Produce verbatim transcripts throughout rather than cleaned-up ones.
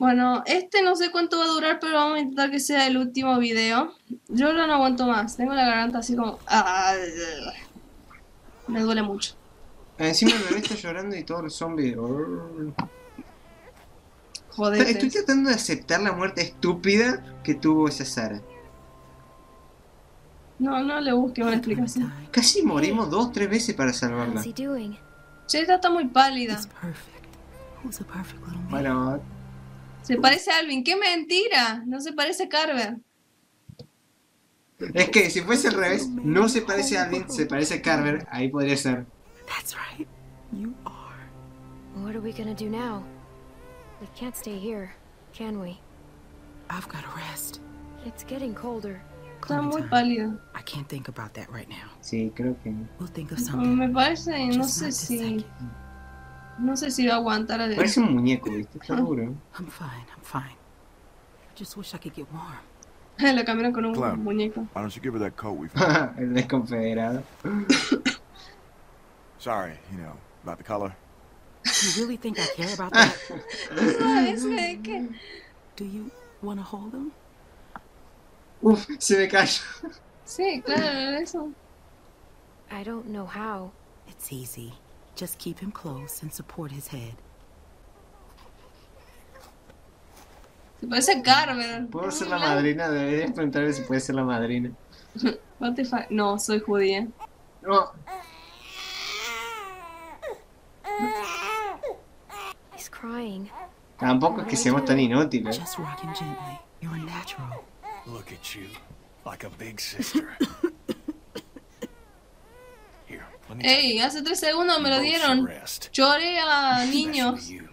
Bueno, este no sé cuánto va a durar, pero vamos a intentar que sea el último video. Yo ya no aguanto más. Tengo la garganta así como... ah, me duele mucho. Encima el bebé está llorando y todos los zombies. Estoy Jodete. tratando de aceptar la muerte estúpida que tuvo esa Sara. No, no le busque una explicación. Casi morimos dos, tres veces para salvarla. How's he doing? Che, esta está muy pálida. He's perfect. Who's a perfect little man? Bueno, Se parece a Alvin. ¡Qué mentira! No se parece a Carver. es que si fuese al revés, no se parece a Alvin, se parece a Carver, ahí podría ser. That's right. You are. What are we gonna do now? We can't stay here, can we? I've got to rest. It's getting colder. Está muy Clementine, pálida. I can't think about that right now. Sí, creo que... We'll think of No, something. me parece, no Just sé not this si... second. No sé si va a aguantar a Parece un muñeco, ¿viste? Está duro. I'm fine. I'm fine. I just wish I could get warm. Lo cambiaron con un Clem. muñeco. Why don't you give her that coat we found? El desconfederado. Sorry, you know, about the color. You really think I care about that? ¿Sabes de qué? Do you want to hold him? Uf, se me cayó. Sí, claro, eso. I don't know how. It's easy. Just keep him close and support his head. Se parece a Carver. ¿Puedo ser la madrina? Deberías preguntarle si puede ser la madrina. What the fuck? No, soy judía. No. He's crying. Tampoco es que seamos tan inútiles. Just rock him gently. You're a natural. Look at you, like a big sister. Here, let me Ey, hace tres segundos me lo both should dieron. rest. Lloré a Especially niños. you.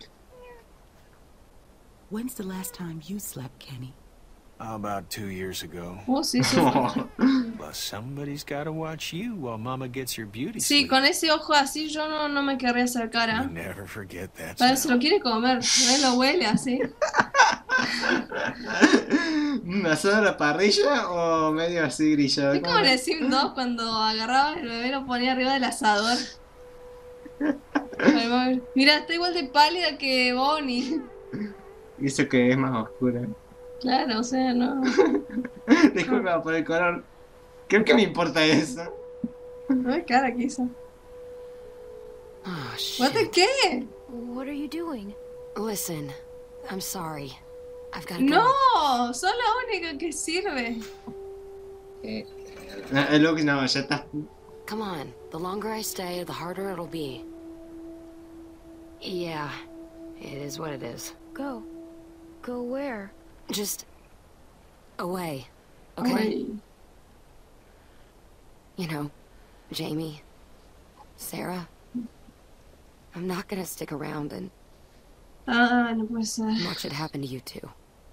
When's the last time you slept, Kenny? About two years ago. Oh, sí, sí. But somebody's gotta watch you while Mama gets your beauty Sí, sleep. con ese ojo así yo no, no me querría acercar You a... never forget that Para se smell. lo quiere comer. Él lo huele así. ¿Asado a la parrilla o medio así grillado? Es como en el Sim dos cuando agarraba el bebé y lo ponía arriba del asador. Mira, está igual de pálida que Bonnie. Y eso que es más oscura. Claro, o sea, no. Disculpa por el color. Creo que me importa eso. No es cara que hizo. Oh, ¿What the shit. qué? What are you doing? Listen, I'm sorry. I've got to go. No, son la única que sirve. Eh, eh, Luke, no, ya está. Come on. The longer I stay, the harder it'll be. Yeah, it is what it is. Go. Go where? Just away. Okay? Ay. You know, Jamie, Sarah. I'm not gonna stick around and Ah, no puede ser. watch it happen to you too.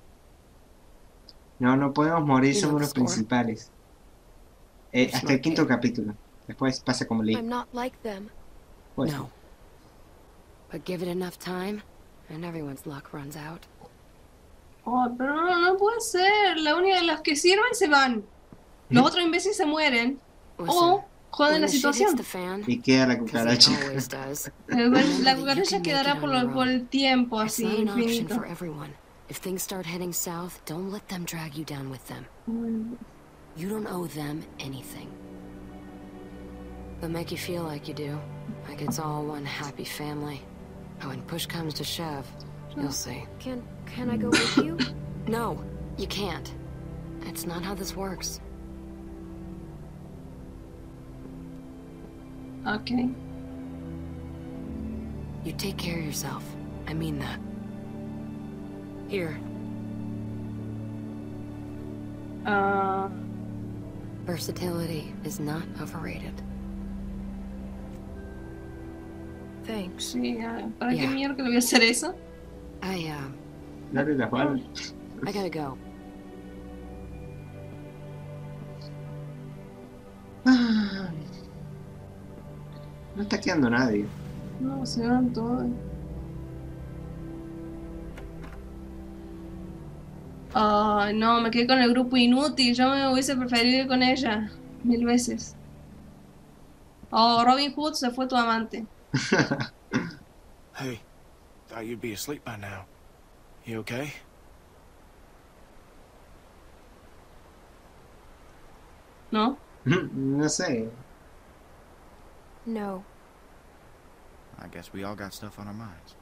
No, no podemos morir, You know somos the los score. principales. Eh, hasta el quinto capítulo. Después pasa como Lee. I'm not like them. Bueno, No. But give it enough time, and everyone's luck runs out. Oh, pero no, no puede ser. La única de las que sirven se van. Los otros imbéciles se mueren. Listen, O joden when la the shit hits situación. the fan, y queda la 'cause it cucaracha. always does. El- La cucaracha quedará por, lo- por el tiempo It's así, not an option infinito. for everyone. If things start heading south, don't let them drag you down with them. You don't owe them anything. They'll make you feel like you do, like it's all one happy family. But when push comes to shove, you'll see. Can can I go with you? No, you can't. It's not how this works. Ok. You take care of yourself. I mean that. Here, Ah, versatility is not overrated. Thanks. sí, ah, ¿para qué Ya. mierda le voy a hacer eso? I uh, Dale las balas. I gotta go. Ah. No está quedando nadie. No, se van todos. Ay, no, me quedé con el grupo inútil. Yo me hubiese preferido ir con ella. Mil veces. Oh, Robin Hood se fue tu amante. Hey, thought you'd be asleep by now. You okay? ¿No? No sé. No. I guess we all got stuff on our minds.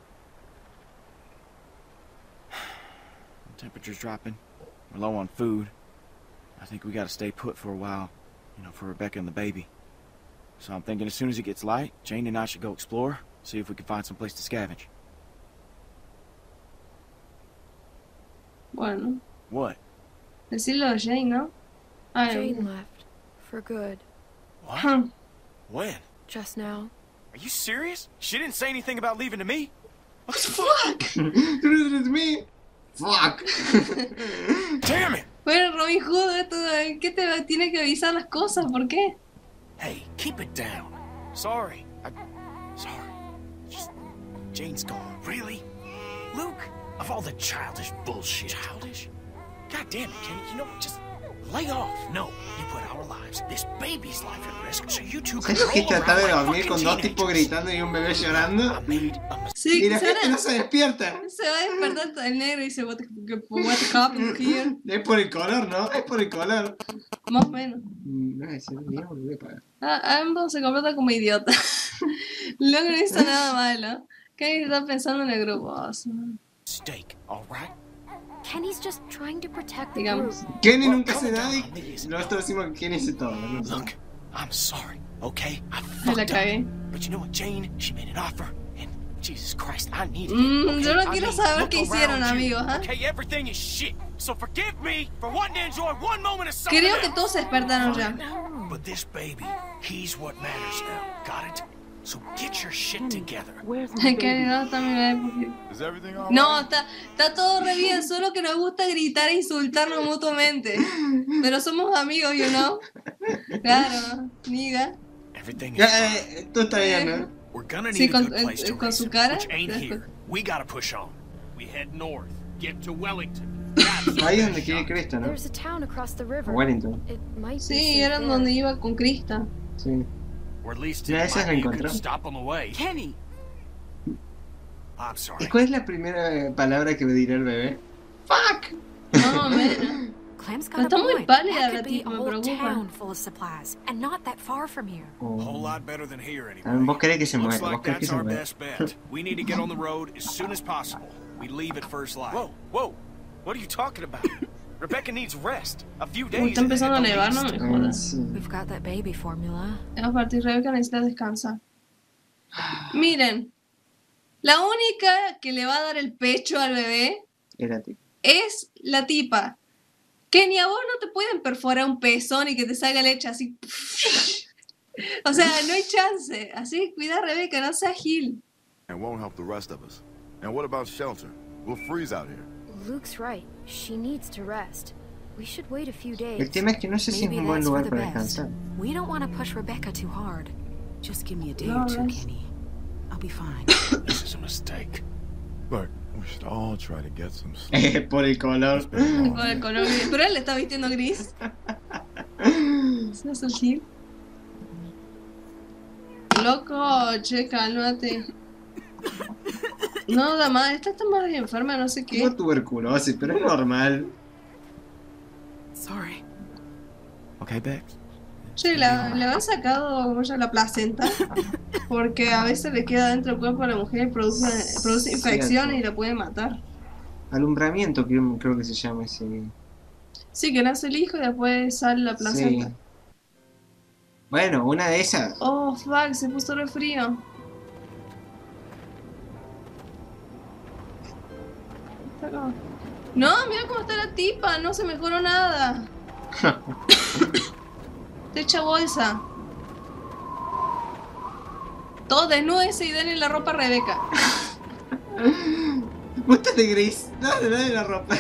The temperature's dropping. We're low on food. I think we gotta stay put for a while, you know, for Rebecca and the baby. So I'm thinking as soon as it gets light, Jane and I should go explore, see if we can find some place to scavenge. Bueno. What? Decirlo a Jane, ¿no? Ay, Jane left. For good. What? Huh. When? Just now. Are you serious? She didn't say anything about leaving to me? What the fuck? Me? Fuck. Damn it! Bueno, Robin Hood, esto, ¿qué te tiene que avisar las cosas? ¿Por qué? Hey, keep it down. Sorry. I... Sorry. Just... Jane's gone. Really? Luke? Of all the childish bullshit. Childish? God damn it, Kenny. You know, just... lay off. No, you put our lives, this baby's life at risk, so you two can ¿Sabes lo que es roll tratar de around dormir like con dos fucking tipos teenagers? gritando y un bebé llorando? I made a mistake. Sí, Y la se, gente van no a- se despierta. se va a despertar el negro y dice, what, what happened here? Es por el color, ¿no? Es por el color. Más o menos. No, es el mío, lo voy a pagar. Ah, ambos se comportan como idiotas. Luego no hizo nada malo. Kenny está pensando en el grupo. Oh, sí. Mistake, all right? Kenny's just trying to protect the Digamos. group. Kenny Well, nunca hace calm nada down, y ladies. nosotros decimos que Kenny hace todo. ¿No? Look, I'm sorry, okay? I Me la fucked up. cagué. But you know what, Jane? She made an offer, and Jesus Christ, I needed Mm, it. Okay? yo no I quiero mean, saber look qué hicieron, around you, amigos, ¿eh? Okay, everything is shit. So forgive me for wanting to enjoy one moment of something Creo que else. todos se despertaron ya. But this baby, he's what matters now. Got it? So get your shit together. Where's my Kenny baby? no está mi bebé. Is everything all No, está, está todo re bien, solo que nos gusta gritar e insultarnos mutuamente. Pero somos amigos, you know. Claro, niga. Everything is Ya, fine. eh, tú está bien, ¿no? We're gonna Sí, need a con- good place eh, to con raise su him, cara. which ain't Después- here. We gotta push on. We head north, get to Wellington. Ahí es donde quiere Cresta, ¿no? There's a town across the river. Wellington. It might be Sí, safe eran there. donde iba con Krista. Sí. Or at least Ya, it esa might la be you encontró. could stop them away. Kenny! I'm ¿Y sorry. cuál es la primera palabra que me dirá el bebé? ¡Fuck! No, menos. Clem's got No, a está muy point. pálida That la could be tipa, a me whole preocupa. town full of supplies, and not that far from here. A whole Oh. lot better than here, Ah, anyway. Vos querés que se Looks muera, vos like querés que that's se our muera. best bet. We need to get on the road as soon as possible. We leave at first light. Whoa, whoa! What are you talking about? Rebecca needs rest. A few Uy, days. está empezando a at the nevar, no least. me Ah, jodas. sí. We've got that baby formula. A partir de Rebeca necesita descansar. Miren, la única que le va a dar el pecho al bebé Era ti. es la tipa. Que ni a vos no te pueden perforar un pezón y que te salga leche así. O sea, no hay chance. Así, cuida a Rebeca, no seas gil. And won't help the rest of us. And what about shelter? We'll freeze out here. Luke's right. She needs to rest. We should wait a few days. El tema es que no sé si es Maybe un buen that's for lugar the para best. descansar. We don't want to push Rebecca too hard. Just give me a day No, or two, that's- Kenny. I'll be fine. This is a mistake. Look, we should all try to get some sleep. Eh, por el color. It's been a long Con el day. color gris. Pero él le está vistiendo gris. ¿No es el gil? Loco, che, cálmate. No, da más. Esta está más enferma, no sé qué. Tengo tuberculosis, pero es normal. Sorry. Okay, Bex. Che, la, le han sacado como ya la placenta. Porque a veces le queda dentro del cuerpo a la mujer y produce, produce infecciones y la puede matar. Alumbramiento, creo, creo que se llama ese. Sí, que nace el hijo y después sale la Sí. placenta. Bueno, una de esas. Oh, fuck, se puso re frío. Está acá. No, mira cómo está la tipa, no se mejoró nada. Te echa bolsa. Todos desnúdense y denle la ropa a Rebeca. Vos estás de gris. Dale, dale la ropa.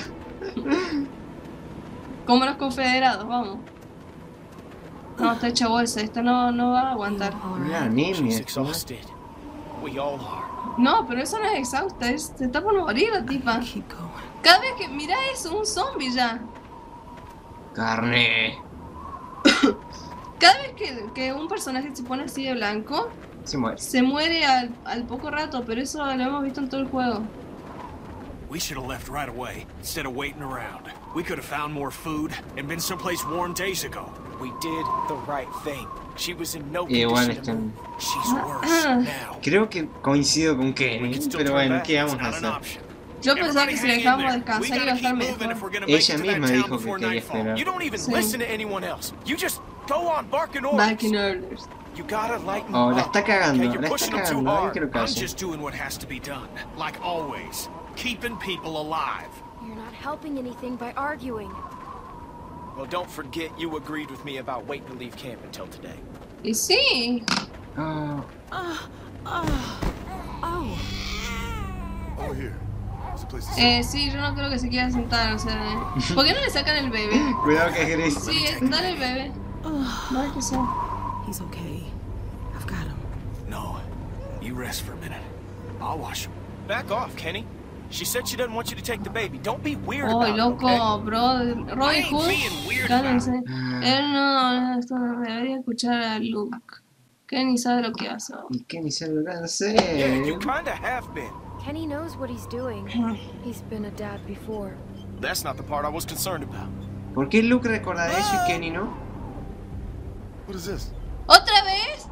Como los confederados, vamos. No, está hecha bolsa, esta no, no va a aguantar. All Una right. She's anemia. exhausted. We all are. No, pero eso no es exhausta, es, se está por morir la tipa. Keep going. Cada vez que mira eso, un zombie ya. Carne. Cada vez que, que un personaje se pone así de blanco, Se muere. se muere al, al poco rato, pero eso lo hemos visto en todo el juego. We should have left right away, instead of waiting around. We could have found more food and been someplace warm days ago. We did the right thing. She was in no Igual condition to están... move. She's worse now. Creo que coincido con Kenny, pero bueno, ¿qué vamos a hacer? Yo pensaba que si le dejamos descansar iba a estar mejor. Ella misma dijo que quería esperar. You don't even Sí. listen to anyone else. You just go on barking orders. Back in orders. You gotta lighten Oh, la up. está cagando, Okay, you're la está pushing them too cagando, ahí hard. creo que I'm hace. just doing what has to be done, like always. Keeping people alive. You're not helping anything by arguing. Well, don't forget you agreed with me about waiting to leave camp until today. Y sí. Oh, Oh, oh, oh. Over here. There's a place to sit. Eh, sí, yo no creo que se quiera sentar, o sea... ¿Por qué no le sacan el bebé? cuidado que es gris. Sí, dale el bebé. No hay que ser. He's okay. I've got him. No, you rest for a minute. I'll wash him. Back off, Kenny. She said she doesn't want you to take the baby. Don't be weird Oh, about it, loco, okay? bro. Robin ain't Hood, being weird cálmense. Ah. Él no, esto no debería escuchar a Luke. Kenny sabe lo que hace. Y Kenny se lo Yeah, lancé. you kinda have been. Kenny knows what he's doing. He's been a dad before. That's not the part I was concerned about. ¿Por qué Luke recuerda de eso y Kenny no? What is this? ¿Otra vez?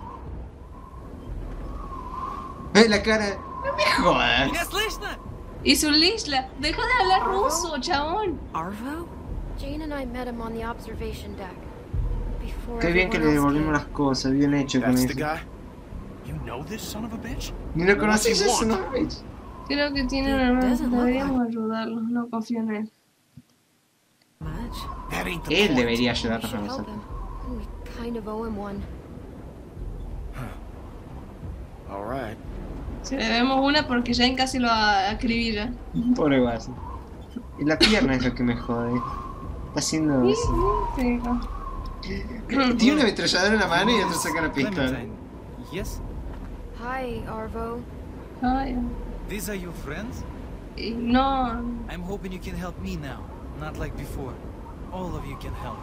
¡Ve la cara! ¡No me jodas! Y su Lishla. Deja de hablar ruso, chabón. Arvo? Jane and I met him on the observation deck. Before Qué bien que le everyone else devolvimos las came. cosas, bien hecho con That's the eso. guy? You know this son of a bitch? Ni lo conocís, What do you eso no want? es. Creo que tiene una hermana. Deberíamos ayudarlo. No confío en él. Much? That ain't the Él point. debería We ayudarnos a should help nosotros. him. We kind of owe him one. All right. Si le debemos una porque Jane casi lo a- acribilla. Pobre guaso. Y la pierna es lo que me jode. Está haciendo Sí, eso. sí, sí. Tiene una ametralladora en la mano y otro saca la pistola. Clementine. Yes? Hi, Arvo. Ay, These are your friends? y no. I'm hoping you can help me now, not like before. All of you can help.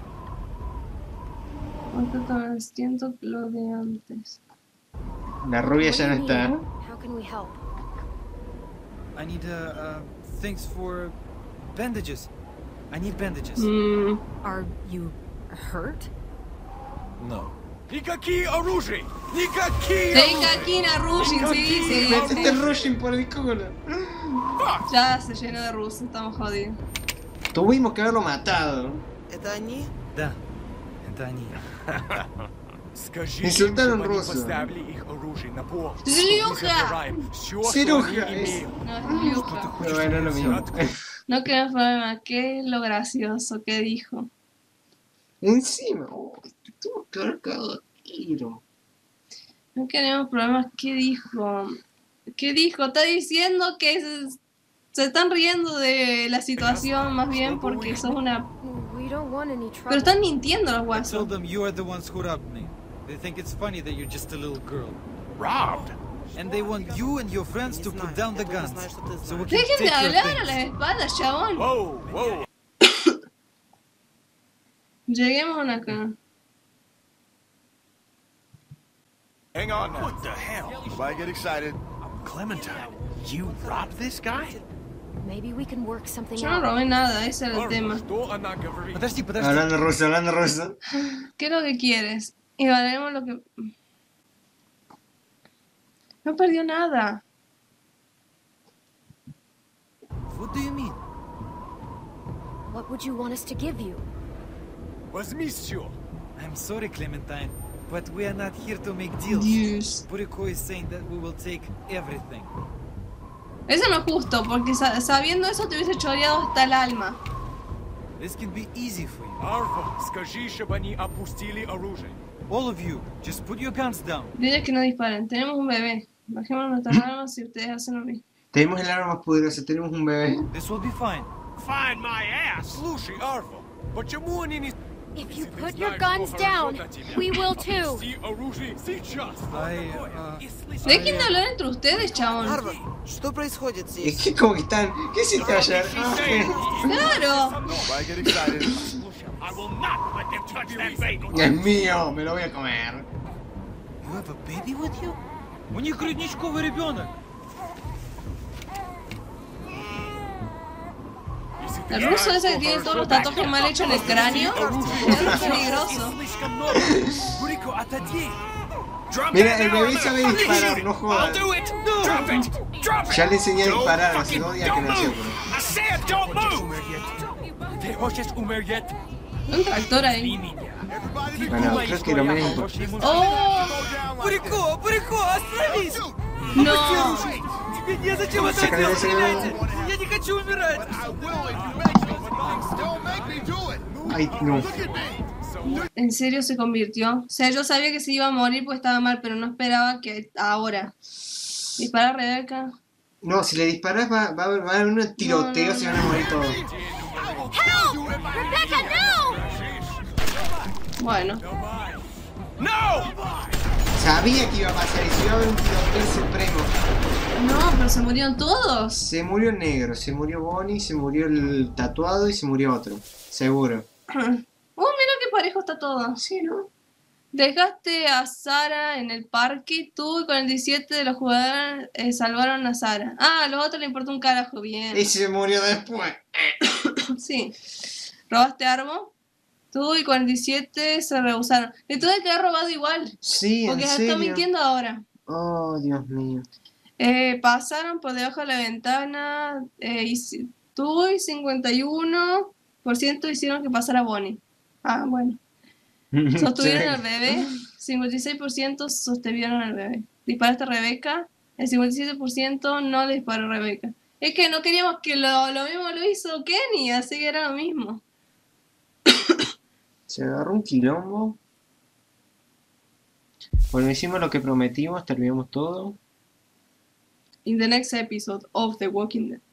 Ahorita siento lo de antes. La rubia What ya do no you está. need? How can we help? I need uh, uh things for bandages. I need bandages. Mm. Are you hurt? No. Никакие оружия! Никакие Tenga aquí en Rushin, sí, sí. Metete el rushing por el culo. Ya se llenó de rusos, estamos jodidos. Tuvimos que haberlo matado. Это они? Да. Это они. Скажи, Инсультаron чтобы они руссо. поставили их оружие на пол. Злюха! Мы забираем всё, что Злюха, они es- имеют. No, es Luja. Pero bueno, es lo mismo. No queremos problema. ¿Qué es lo gracioso que dijo? Encima, oh, estuvo cargado tiro. No queremos problemas. ¿Qué dijo? ¿Qué dijo? Está diciendo que se, se están riendo de la situación más bien porque sos una... We don't want any Pero trouble. están mintiendo los I guasos. told them you are the ones who robbed me. They think it's funny that you're just a little girl. Robbed? And they want you and your friends to put down the guns. So we can Dejen de take your hablar a things. las espaldas, chabón. Whoa, whoa. Lleguemos a una acá. Hang on now. What the hell? Nobody get excited. Clementine, you robbed this guy? Maybe we can work something Yo no out. robé nada, ese era el tema. Что она говорит? Подожди, подожди. Hablando ruso, hablando ruso. ¿Qué es lo que quieres? Y valemos lo que... No perdió nada. What do you mean? What would you want us to give you? Возьми всё. I'm sorry, Clementine, but we are not here to make deals. Dios. Buriko is saying that we will take everything. Eso no es justo, porque sa- sabiendo eso te hubiese choreado hasta el alma. This can be easy for you. Арво, скажи, чтобы они опустили оружие. All of you, just put your guns down. Dile que no disparen. Tenemos un bebé. Bajemos nuestras armas y ustedes hacen lo mismo. Tenemos el arma más poderosa, tenemos un bebé. This will be fine. Find my ass! Слушай, Арво, почему они не... If you put your guns down, we will too. Опусти оружие сейчас. I, uh, Dejen de hablar entre ustedes, chabón. Арва, что происходит Es здесь? que como que están. ¿Qué hiciste ayer? Claro. Nobody get excited. I will not let them touch that baby! Es mío, me lo voy a comer. You have a baby with you? У них грудничковый ребенок. El ruso ese que tiene todos los tatuajes mal hechos en el cráneo es peligroso. Mira, el bebé sabe disparar, no jodas. Ya le enseñé a disparar hace dos días que nació. Un tractor ahí. Bueno, creo que lo menos importante. ¡Oh! ¡No! Sácale ese bebé. Ay, no. ¿En serio se convirtió? O sea, yo sabía que se iba a morir porque estaba mal, pero no esperaba que ahora. Dispara a Rebeca. No, si le disparas va, va, va a haber un tiroteo, no, no, se van a morir todos. Help! Rebecca, no! Bueno. ¡No! Sabía que iba a pasar y si iba a haber un tiroteo supremo. No, pero se murieron todos. Se murió el negro, se murió Bonnie, se murió el tatuado y se murió otro. Seguro. Oh, mira qué parejo está todo. Sí, ¿no? Dejaste a Sara en el parque. Tú y cuarenta y siete de los jugadores eh, salvaron a Sara. Ah, a los otros le importó un carajo. Bien. Y se murió después. Sí. Robaste Arbo. Tú y cuarenta y siete se rehusaron. Le tuve que haber robado igual. Sí, porque en se serio. está mintiendo ahora. Oh, Dios mío. Eh, pasaron por debajo de la ventana. Eh, y si, tú y cincuenta y uno por ciento hicieron que pasara Bonnie. Ah, bueno. Sostuvieron Sí. al bebé. cincuenta y seis por ciento sostuvieron al bebé. Disparaste a Rebeca. El cincuenta y siete por ciento no le disparó a Rebeca. Es que no queríamos que lo, lo mismo lo hizo Kenny, así que era lo mismo. Se agarró un quilombo. Bueno, hicimos lo que prometimos, terminamos todo. In the next episode of The Walking Dead.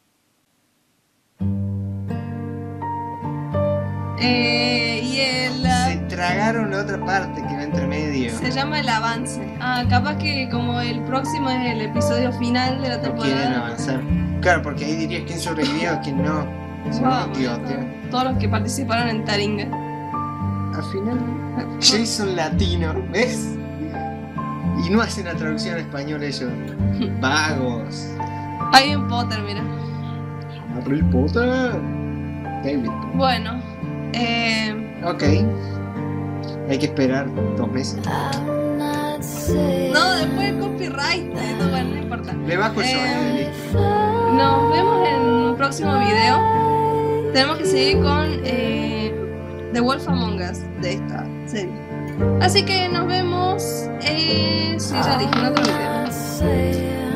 Eh, y el... Se tragaron la otra parte que va entre medio. Se llama El Avance. Ah, capaz que como el próximo es el episodio final de la No temporada. quieren avanzar. Claro, porque ahí dirías quién sobrevivió, quién no. Son Wow, un tío, tío. todos los que participaron en Taringa. Al final, Jason latino, ¿ves? Y no hacen la traducción en español ellos. Vagos. Hay un Potter, mira. Harry Potter. David Potter. Bueno. Eh... Ok. Hay que esperar dos meses. No, después copyright. No, bueno, no importa. Le bajo el eh... sonido. Nos vemos en un próximo video. Tenemos que seguir con eh, The Wolf Among Us de esta serie. Así que nos vemos. Eh, sí, ya dije, en otro video.